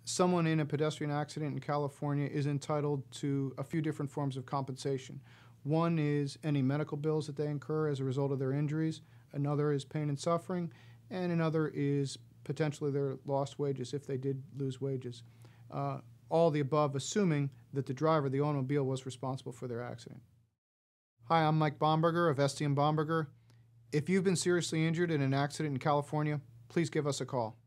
someone in a pedestrian accident in California is entitled to a few different forms of compensation. One is any medical bills that they incur as a result of their injuries. Another is pain and suffering. And another is potentially their lost wages if they did lose wages. All the above assuming that the driver of the automobile was responsible for their accident. Hi, I'm Mike Bomberger of Estey Bomberger. If you've been seriously injured in an accident in California, please give us a call.